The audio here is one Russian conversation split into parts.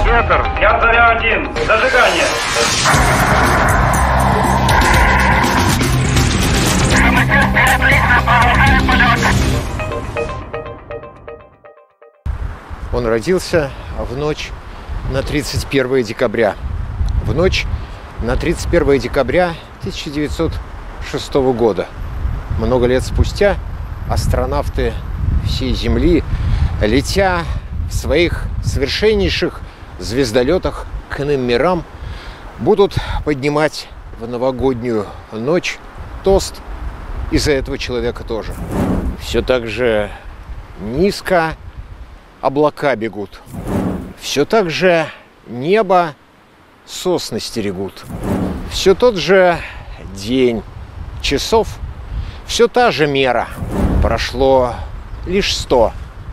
Ветер. Я Заря-1. Зажигание. Он родился в ночь на 31 декабря. В ночь на 31 декабря 1906 года. Много лет спустя астронавты всей Земли, летя в своих совершеннейших звездолетах к иным мирам, будут поднимать в новогоднюю ночь тост и за этого человека тоже. Все так же низко облака бегут. Все так же небо сосны стерегут. Все тот же день, часов, все та же мера. Прошло лишь 100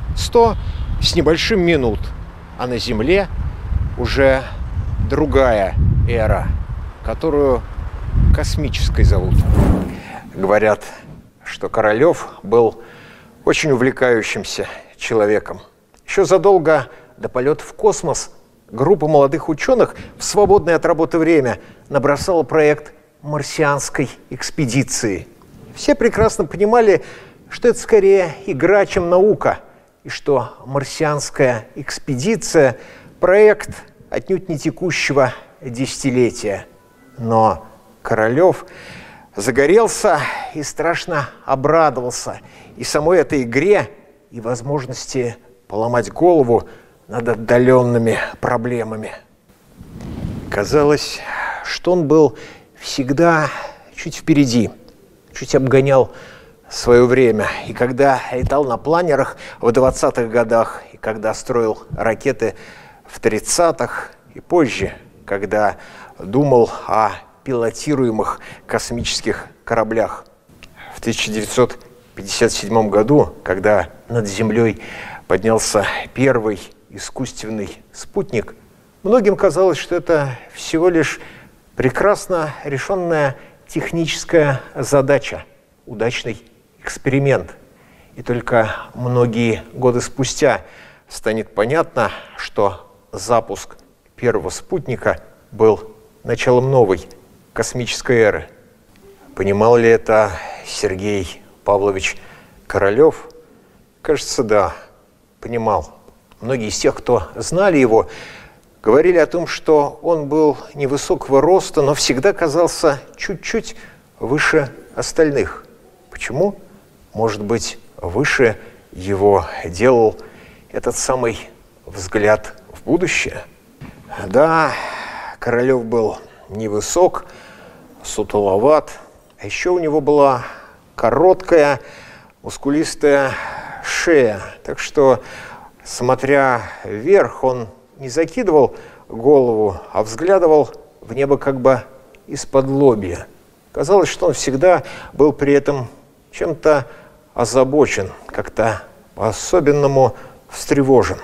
с небольшим минут, а на Земле уже другая эра, которую космической зовут. Говорят, что Королёв был очень увлекающимся человеком. Еще задолго до полета в космос группа молодых ученых в свободное от работы время набросала проект марсианской экспедиции. Все прекрасно понимали, что это скорее игра, чем наука, и что марсианская экспедиция – проект отнюдь не текущего десятилетия. Но Королёв загорелся и страшно обрадовался и самой этой игре, и возможности поломать голову над отдаленными проблемами. Казалось, что он был всегда чуть впереди, чуть обгонял свое время. И когда летал на планерах в 20-х годах, и когда строил ракеты в 30-х, и позже, когда думал о пилотируемых космических кораблях. В 1957 году, когда над Землей поднялся первый искусственный спутник, многим казалось, что это всего лишь прекрасно решенная техническая задача, удачный эксперимент. И только многие годы спустя станет понятно, что запуск первого спутника был началом новой космической эры. Понимал ли это Сергей Павлович Королёв? Кажется, да, понимал. Многие из тех, кто знали его, говорили о том, что он был невысокого роста, но всегда казался чуть-чуть выше остальных. Почему? Может быть, выше его делал этот самый взгляд в будущее? Да, Королёв был невысок, сутуловат, а еще у него была короткая, мускулистая шея. Так что, смотря вверх, он не закидывал голову, а взглядывал в небо как бы из-под лобья. Казалось, что он всегда был при этом чем-то озабочен, как-то по-особенному встревожен.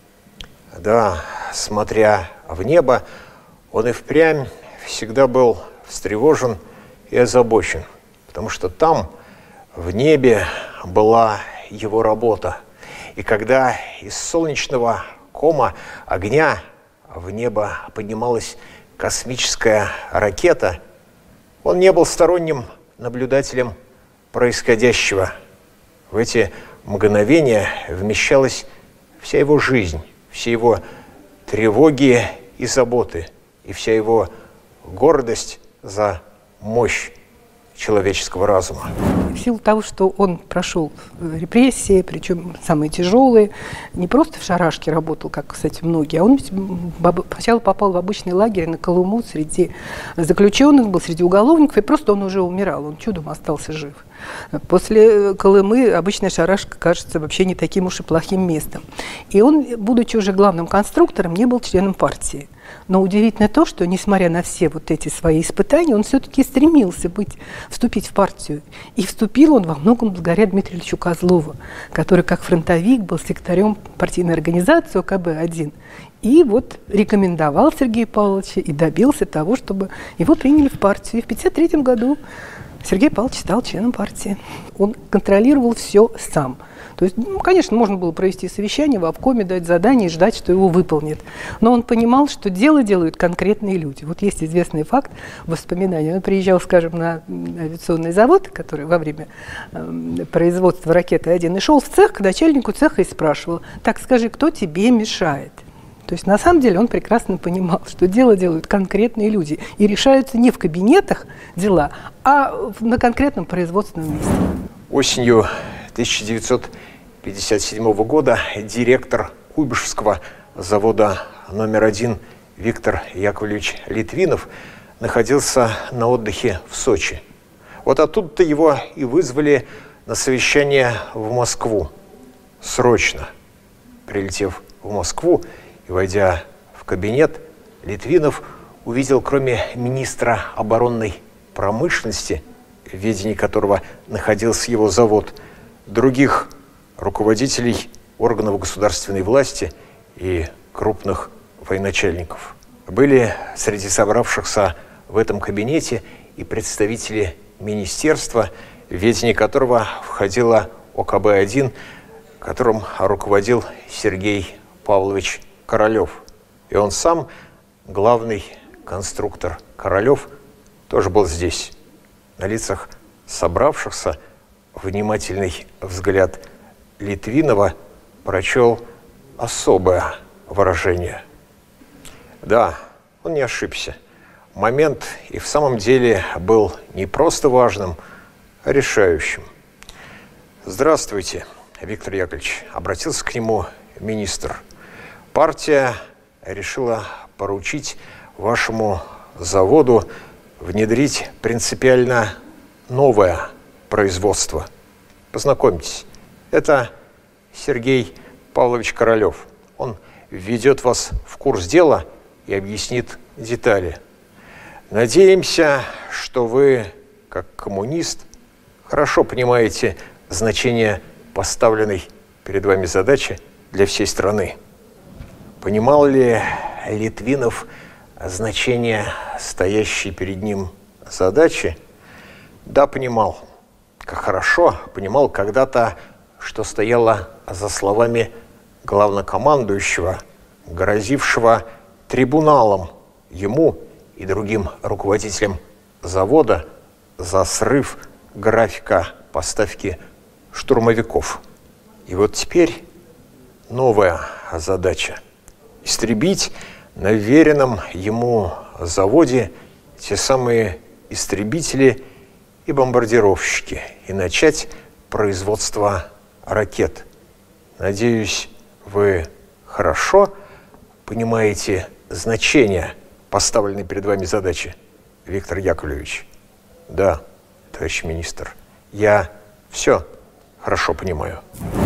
Да, смотря в небо, он и впрямь всегда был встревожен и озабочен, потому что там, в небе, была его работа. И когда из солнечного кома огня в небо поднималась космическая ракета, он не был сторонним наблюдателем происходящего. В эти мгновения вмещалась вся его жизнь, все его тревоги и заботы, и вся его гордость за мощь человеческого разума. В силу того, что он прошел репрессии, причем самые тяжелые, не просто в шарашке работал, как, кстати, многие, а он сначала попал в обычный лагерь на Колыму среди заключенных, был среди уголовников, и просто он уже умирал, он чудом остался жив. После Колымы обычная шарашка кажется вообще не таким уж и плохим местом. И он, будучи уже главным конструктором, не был членом партии. Но удивительно то, что, несмотря на все вот эти свои испытания, он все-таки стремился вступить в партию. И вступил он во многом благодаря Дмитрию Ильичу Козлову, который как фронтовик был секретарем партийной организации ОКБ-1. И вот рекомендовал Сергея Павловича и добился того, чтобы его приняли в партию. И в 1953 году Сергей Павлович стал членом партии. Он контролировал все сам. То есть, конечно, можно было провести совещание в обкоме, дать задание и ждать, что его выполнят. Но он понимал, что дело делают конкретные люди. Вот есть известный факт воспоминания. Он приезжал, скажем, на авиационный завод, который во время производства ракеты 1 и шел в цех к начальнику цеха и спрашивал: так, скажи, кто тебе мешает? То есть, на самом деле, он прекрасно понимал, что дело делают конкретные люди. И решаются не в кабинетах дела, а на конкретном производственном месте. Осенью 1957 года директор Куйбышевского завода номер 1 Виктор Яковлевич Литвинов находился на отдыхе в Сочи. Вот оттуда-то его и вызвали на совещание в Москву. Срочно. Прилетев в Москву и войдя в кабинет, Литвинов увидел, кроме министра оборонной промышленности, в ведении которого находился его завод, других руководителей органов государственной власти и крупных военачальников. Были среди собравшихся в этом кабинете и представители министерства, в ведении которого входило ОКБ-1, которым руководил Сергей Павлович Королев. И он сам, главный конструктор Королев, тоже был здесь. На лицах собравшихся внимательный взгляд Литвинова прочел особое выражение. Да, он не ошибся. Момент и в самом деле был не просто важным, а решающим. «Здравствуйте, Виктор Яковлевич», — обратился к нему министр. «Партия решила поручить вашему заводу внедрить принципиально новое производство. Познакомьтесь, это Сергей Павлович Королев. Он введет вас в курс дела и объяснит детали. Надеемся, что вы, как коммунист, хорошо понимаете значение поставленной перед вами задачи для всей страны». Понимал ли Литвинов значение стоящей перед ним задачи? Да, понимал. Как хорошо понимал когда-то, что стояло за словами главнокомандующего, грозившего трибуналом ему и другим руководителям завода за срыв графика поставки штурмовиков. И вот теперь новая задача – истребить на веренном ему заводе те самые истребители и бомбардировщики и начать производство ракет. Надеюсь, вы хорошо понимаете значение поставленной перед вами задачи, Виктор Яковлевич? Да, товарищ министр, я все хорошо понимаю.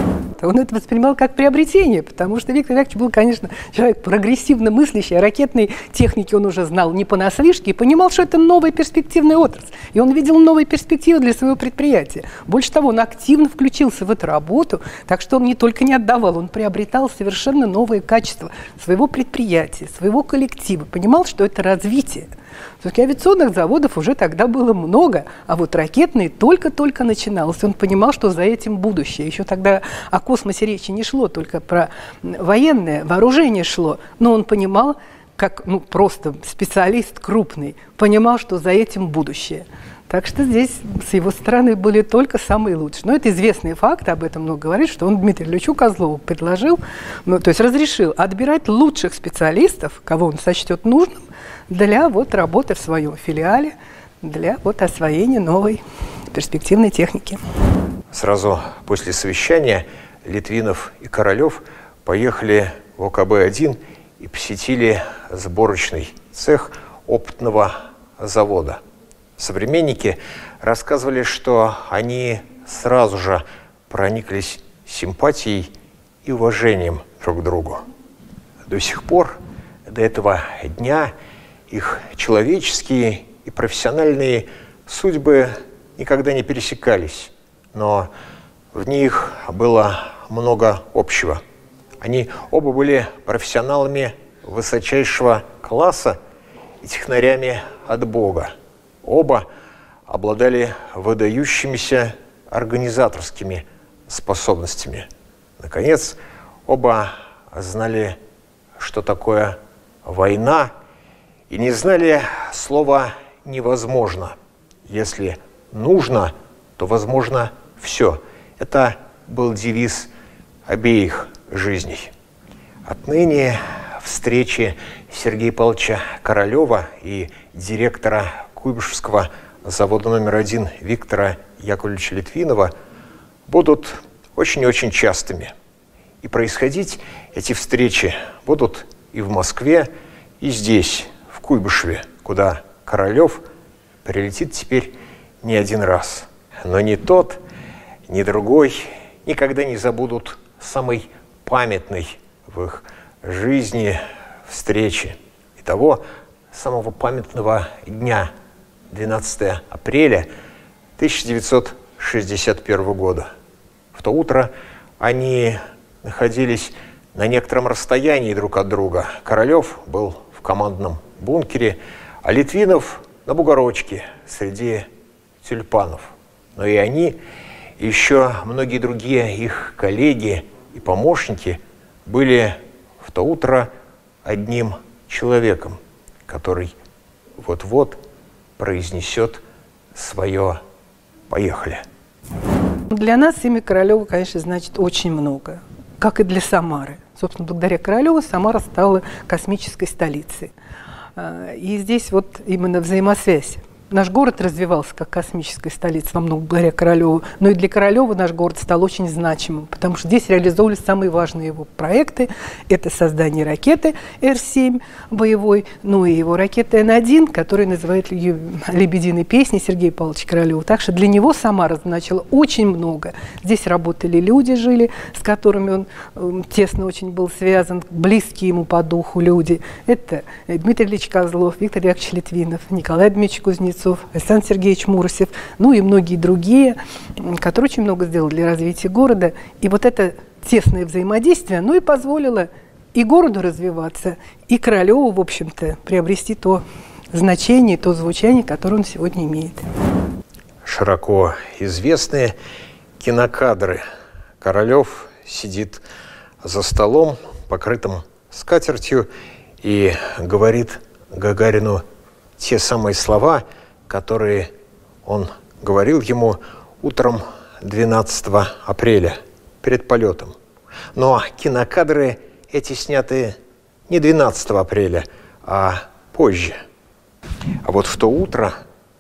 Он это воспринимал как приобретение, потому что Виктор Яковлевич был, конечно, человек прогрессивно мыслящий, о ракетной технике он уже знал не понаслышке и понимал, что это новая перспективная отрасль. И он видел новые перспективы для своего предприятия. Больше того, он активно включился в эту работу, так что он не только не отдавал, он приобретал совершенно новые качества своего предприятия, своего коллектива, понимал, что это развитие. Все-таки авиационных заводов уже тогда было много, а вот ракетный только-только начиналось. Он понимал, что за этим будущее. Еще тогда о космосе речи не шло, только про военное вооружение шло. Но он понимал, как просто специалист крупный, понимал, что за этим будущее. Так что здесь с его стороны были только самые лучшие. Но это известный факт, об этом много говорит, что он Дмитрию Ильичу Козлову предложил, то есть разрешил отбирать лучших специалистов, кого он сочтет нужным, для работы в своем филиале, для освоения новой перспективной техники. Сразу после совещания Литвинов и Королев поехали в ОКБ-1 и посетили сборочный цех опытного завода. Современники рассказывали, что они сразу же прониклись симпатией и уважением друг к другу. До сих пор, до этого дня, их человеческие и профессиональные судьбы никогда не пересекались, но в них было много общего. Они оба были профессионалами высочайшего класса и технарями от Бога. Оба обладали выдающимися организаторскими способностями. Наконец, оба знали, что такое война, и не знали слова «невозможно». Если нужно, то возможно все. Это был девиз обеих жизней. Отныне встречи Сергея Павловича Королева и директора Куйбышевского завода номер 1 Виктора Яковлевича Литвинова будут очень и очень частыми. И происходить эти встречи будут и в Москве, и здесь, в Куйбышеве, куда Королев прилетит теперь не один раз. Но ни тот, ни другой никогда не забудут самой памятной в их жизни встречи и того самого памятного дня, 12 апреля 1961 года. В то утро они находились на некотором расстоянии друг от друга. Королев был в командном бункере, а Литвинов на бугорочке среди тюльпанов. Но и они, и еще многие другие их коллеги и помощники были в то утро одним человеком, который вот-вот произнесет свое «поехали». Для нас имя Королева, конечно, значит очень много, как и для Самары. Собственно, благодаря Королеву Самара стала космической столицей. И здесь вот именно взаимосвязь. Наш город развивался как космическая столица во многом благодаря Королеву, но и для Королева наш город стал очень значимым, потому что здесь реализовывались самые важные его проекты. Это создание ракеты Р-7 боевой, ну и его ракеты Н-1, которая называют «Лебединой песней» Сергея Павловича Королева. Так что для него Самара значила очень много. Здесь работали люди, жили, с которыми он тесно очень был связан, близкие ему по духу люди. Это Дмитрий Ильич Козлов, Виктор Яковлевич Литвинов, Николай Дмитриевич Кузнецов, Александр Сергеевич Муросев, ну и многие другие, которые очень много сделали для развития города. И вот это тесное взаимодействие, оно и позволило и городу развиваться, и Королеву, в общем-то, приобрести то значение, то звучание, которое он сегодня имеет. Широко известные кинокадры. Королев сидит за столом, покрытым скатертью, и говорит Гагарину те самые слова, которые он говорил ему утром 12 апреля перед полетом. Но кинокадры эти сняты не 12 апреля, а позже. А вот в то утро,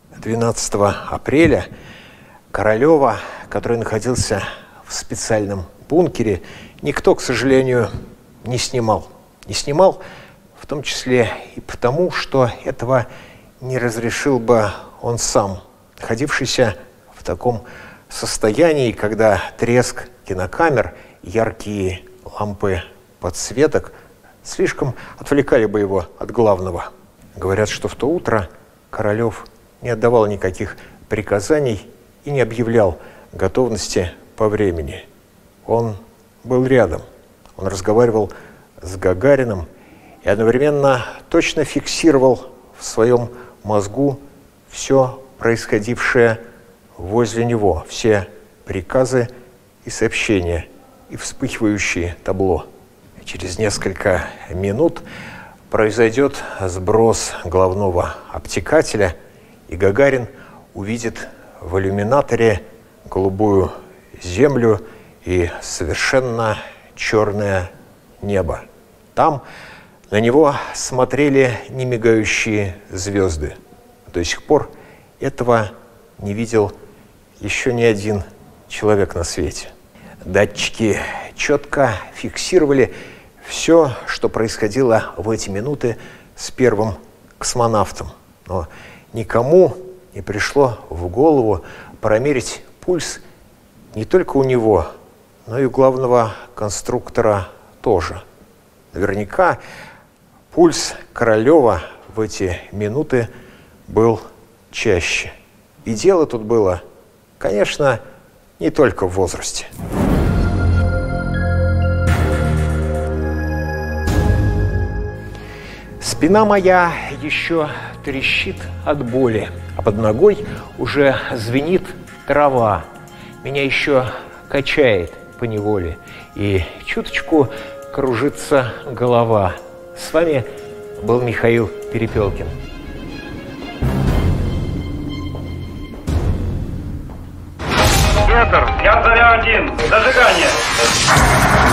12 апреля, Королева, который находился в специальном бункере, никто, к сожалению, не снимал. Не снимал в том числе и потому, что этого не разрешил бы он сам, находившийся в таком состоянии, когда треск кинокамер, яркие лампы подсветок слишком отвлекали бы его от главного. Говорят, что в то утро Королев не отдавал никаких приказаний и не объявлял готовности по времени. Он был рядом, он разговаривал с Гагариным и одновременно точно фиксировал в своем мозгу все происходившее возле него, все приказы и сообщения, и вспыхивающие табло. И через несколько минут произойдет сброс головного обтекателя, и Гагарин увидит в иллюминаторе голубую землю и совершенно черное небо. Там на него смотрели немигающие звезды. До сих пор этого не видел еще ни один человек на свете. Датчики четко фиксировали все, что происходило в эти минуты с первым космонавтом. Но никому не пришло в голову промерить пульс не только у него, но и у главного конструктора тоже. Наверняка пульс Королева в эти минуты был чаще. И дело тут было, конечно, не только в возрасте. С Спина моя еще трещит от боли, а под ногой уже звенит трава. Меня еще качает поневоле, и чуточку кружится голова. С вами был Михаил Перепелкин. Петр, я Заря-1. Зажигание.